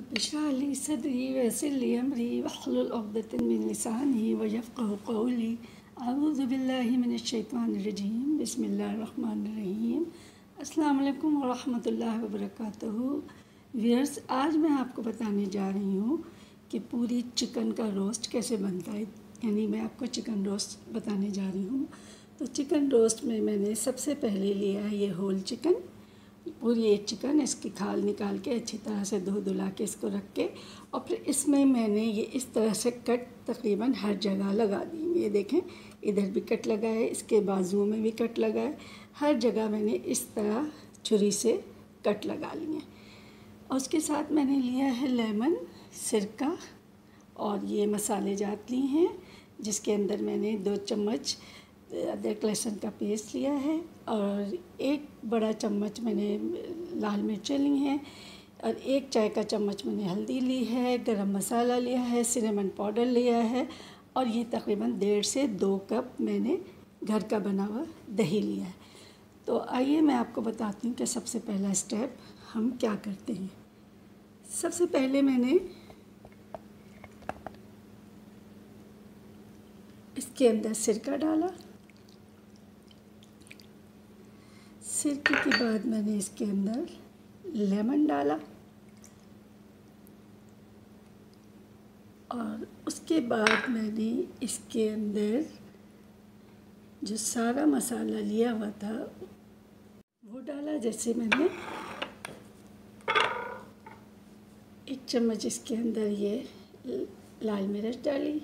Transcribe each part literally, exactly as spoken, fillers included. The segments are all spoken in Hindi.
इश्रह ली सदरी वयस्सिर ली अमरी वहलुल उक़दतम मिन लिसानी वयफ़क़हू क़ौली। अऊज़ु बिल्लाहि मिनश शैतानिर रजीम। बिस्मिल्लाहिर रहमानिर रहीम। अस्सलाम वालेकुम व रहमतुल्लाहि व बरकातुहू। व्यूअर्स, आज मैं आपको बताने जा रही हूँ कि पूरी चिकन का रोस्ट कैसे बनता है। यानी मैं आपको चिकन रोस्ट बताने जा रही हूँ। तो चिकन रोस्ट में मैंने सबसे पहले लिया है ये होल चिकन, पूरी एक चिकन। इसकी खाल निकाल के अच्छी तरह से धो धुला के इसको रख के, और फिर इसमें मैंने ये इस तरह से कट तकरीबन हर जगह लगा दी। ये देखें, इधर भी कट लगा है, इसके बाजुओं में भी कट लगा है, हर जगह मैंने इस तरह छुरी से कट लगा लिए। और उसके साथ मैंने लिया है लेमन, सिरका, और ये मसाले जात लिए हैं, जिसके अंदर मैंने दो चम्मच अदरक लहसुन का पेस्ट लिया है, और एक बड़ा चम्मच मैंने लाल मिर्चें ली हैं, और एक चाय का चम्मच मैंने हल्दी ली है, गरम मसाला लिया है, सिनेमन पाउडर लिया है, और ये तकरीबन डेढ़ से दो कप मैंने घर का बना हुआ दही लिया है। तो आइए मैं आपको बताती हूँ कि सबसे पहला स्टेप हम क्या करते हैं। सबसे पहले मैंने इसके अंदर सिरका डाला। सिरके के बाद मैंने इसके अंदर लेमन डाला, और उसके बाद मैंने इसके अंदर जो सारा मसाला लिया हुआ था वो डाला। जैसे मैंने एक चम्मच इसके अंदर ये लाल मिर्च डाली,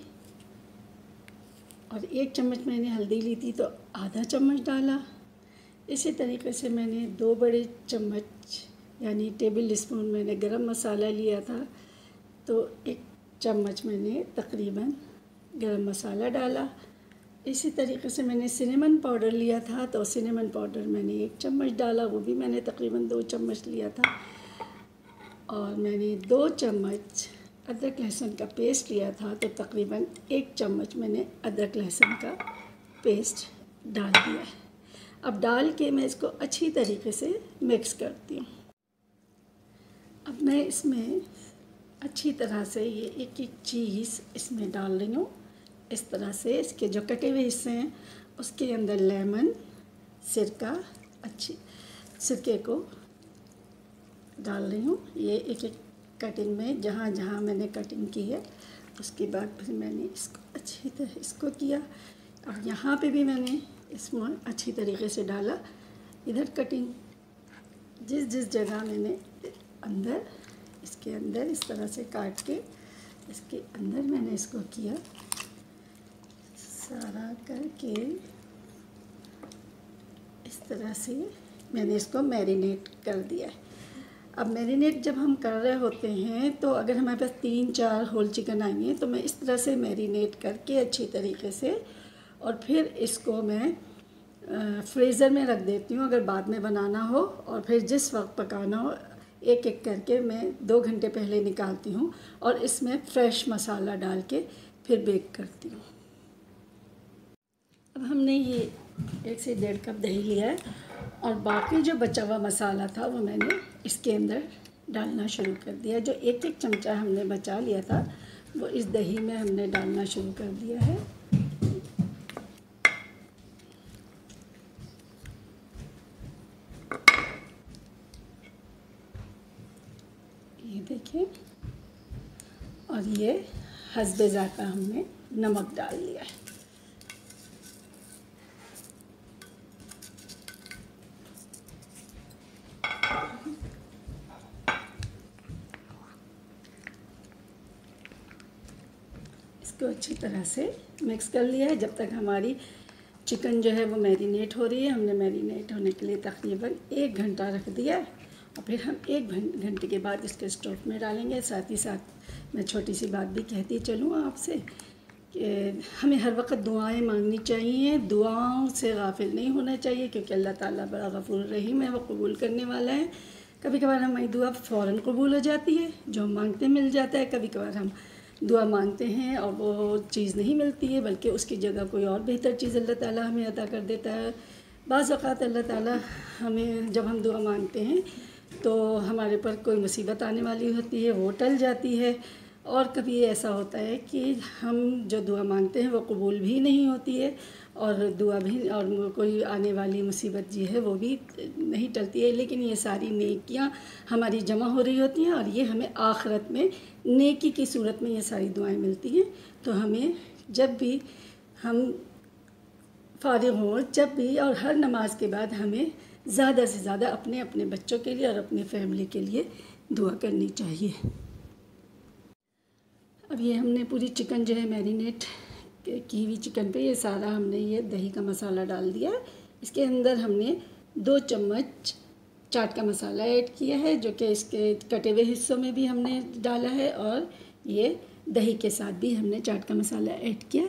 और एक चम्मच मैंने हल्दी ली थी तो आधा चम्मच डाला। इसी तरीके से मैंने दो बड़े चम्मच यानी टेबल स्पून मैंने गरम मसाला लिया था, तो एक चम्मच मैंने तकरीबन गरम मसाला डाला। इसी तरीके से मैंने सिनेमन पाउडर लिया था, तो सिनेमन पाउडर मैंने एक चम्मच डाला, वो भी मैंने तकरीबन दो चम्मच लिया था। और मैंने दो चम्मच अदरक लहसुन का पेस्ट लिया था, तो तकरीबन एक चम्मच मैंने अदरक लहसुन का पेस्ट डाल दिया है। अब डाल के मैं इसको अच्छी तरीके से मिक्स करती हूँ। अब मैं इसमें अच्छी तरह से ये एक एक चीज़ इसमें डाल रही हूँ। इस तरह से इसके जो कटे हुए हिस्से हैं उसके अंदर लेमन, सिरका, अच्छी सिरके को डाल रही हूँ। ये एक एक कटिंग में जहाँ जहाँ मैंने कटिंग की है, उसके बाद फिर मैंने इसको अच्छी तरह इसको किया, और यहाँ पे भी मैंने इसमें अच्छी तरीके से डाला। इधर कटिंग जिस जिस जगह मैंने अंदर इसके अंदर इस तरह से काट के इसके अंदर मैंने इसको किया, सारा करके इस तरह से मैंने इसको मैरिनेट कर दिया है। अब मैरिनेट जब हम कर रहे होते हैं तो अगर हमारे पास तीन चार होल चिकन आएंगे तो मैं इस तरह से मैरिनेट करके अच्छी तरीके से, और फिर इसको मैं फ्रीज़र में रख देती हूँ अगर बाद में बनाना हो, और फिर जिस वक्त पकाना हो एक एक करके मैं दो घंटे पहले निकालती हूँ, और इसमें फ्रेश मसाला डाल के फिर बेक करती हूँ। अब हमने ये एक से डेढ़ कप दही लिया है, और बाकी जो बचा हुआ मसाला था वो मैंने इसके अंदर डालना शुरू कर दिया। जो एक एक चमचा हमने बचा लिया था वो इस दही में हमने डालना शुरू कर दिया है। ये देखिए, और ये हस्बे ज़ायक़ा हमने नमक डाल लिया है। इसको अच्छी तरह से मिक्स कर लिया है। जब तक हमारी चिकन जो है वो मैरिनेट हो रही है, हमने मैरिनेट होने के लिए तकरीबन एक घंटा रख दिया है, और फिर हम एक घंटे के बाद इसके स्टोव में डालेंगे। साथ ही साथ मैं छोटी सी बात भी कहती चलूँ आपसे कि हमें हर वक्त दुआएं मांगनी चाहिए, दुआओं से गाफिल नहीं होना चाहिए, क्योंकि अल्लाह ताला बड़ा गफूर रहीम है, वो कबूल करने वाला है। कभी कभार हमारी दुआ फ़ौरन कबूल हो जाती है, जो हम मांगते मिल जाता है। कभी कभार हम दुआ मांगते हैं और वो चीज़ नहीं मिलती है, बल्कि उसकी जगह कोई और बेहतर चीज़ अल्लाह ताला हमें अता कर देता है। बाज़ औक़ात अल्लाह ताला हमें जब हम दुआ मांगते हैं तो हमारे पर कोई मुसीबत आने वाली होती है वो टल जाती है, और कभी ऐसा होता है कि हम जो दुआ मांगते हैं वो कबूल भी नहीं होती है, और दुआ भी और कोई आने वाली मुसीबत जी है वो भी नहीं टलती है। लेकिन ये सारी नेकियां हमारी जमा हो रही होती हैं, और ये हमें आखिरत में नेकी की सूरत में ये सारी दुआएं मिलती हैं। तो हमें जब भी हम फारिग हों, जब भी और हर नमाज के बाद हमें ज़्यादा से ज़्यादा अपने अपने बच्चों के लिए और अपने फैमिली के लिए दुआ करनी चाहिए। अब ये हमने पूरी चिकन जो है मैरिनेट की हुई चिकन पे ये सारा हमने ये दही का मसाला डाल दिया है। इसके अंदर हमने दो चम्मच चाट का मसाला ऐड किया है, जो कि इसके कटे हुए हिस्सों में भी हमने डाला है, और ये दही के साथ भी हमने चाट का मसाला ऐड किया।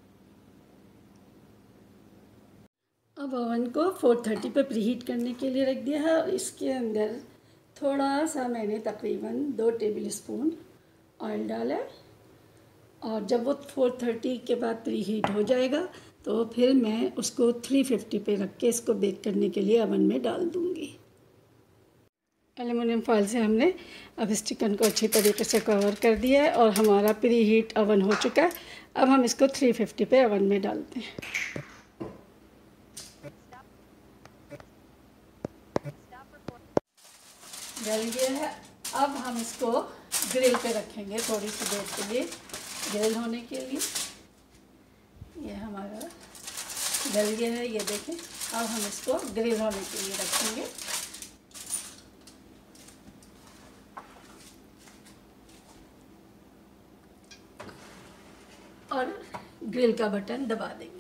अब ओवन को फोर थर्टी पे प्रीहीट करने के लिए रख दिया है, और इसके अंदर थोड़ा सा मैंने तकरीबन दो टेबल स्पून ऑयल डाला है, और जब वो फोर थर्टी के बाद प्रीहीट हो जाएगा तो फिर मैं उसको थ्री फिफ्टी पे रख के इसको बेक करने के लिए ओवन में डाल दूँगी। एल्युमिनियम फॉइल से हमने अब इस चिकन को अच्छी तरीके से कवर कर दिया है, और हमारा प्रीहीट ओवन हो चुका है। अब हम इसको थ्री फिफ्टी पे ओवन में डालते हैं। जल गया है। अब हम इसको ग्रिल पे रखेंगे थोड़ी सी देर के लिए, ग्रिल होने के लिए। ये हमारा जल गया है, ये देखें। अब हम इसको ग्रिल होने के लिए रखेंगे। और ग्रिल का बटन दबा देंगे।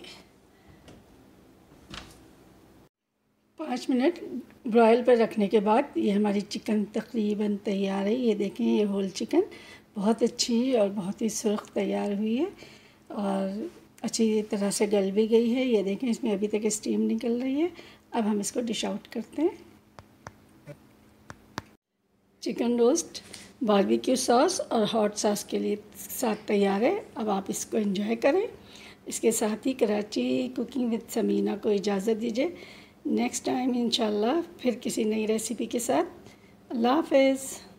पाँच मिनट ब्रॉयल पर रखने के बाद ये हमारी चिकन तकरीबन तैयार है। ये देखें, ये होल चिकन बहुत अच्छी और बहुत ही सुर्ख तैयार हुई है, और अच्छी तरह से गल भी गई है। ये देखें, इसमें अभी तक स्टीम निकल रही है। अब हम इसको डिश आउट करते हैं। चिकन रोस्ट बारबेक्यू सॉस और हॉट सॉस के लिए साथ तैयार है। अब आप इसको एंजॉय करें। इसके साथ ही कराची कुकिंग विद समीना को इजाज़त दीजिए। नेक्स्ट टाइम इंशाल्लाह फिर किसी नई रेसिपी के साथ। अल्लाह हाफ़िज़।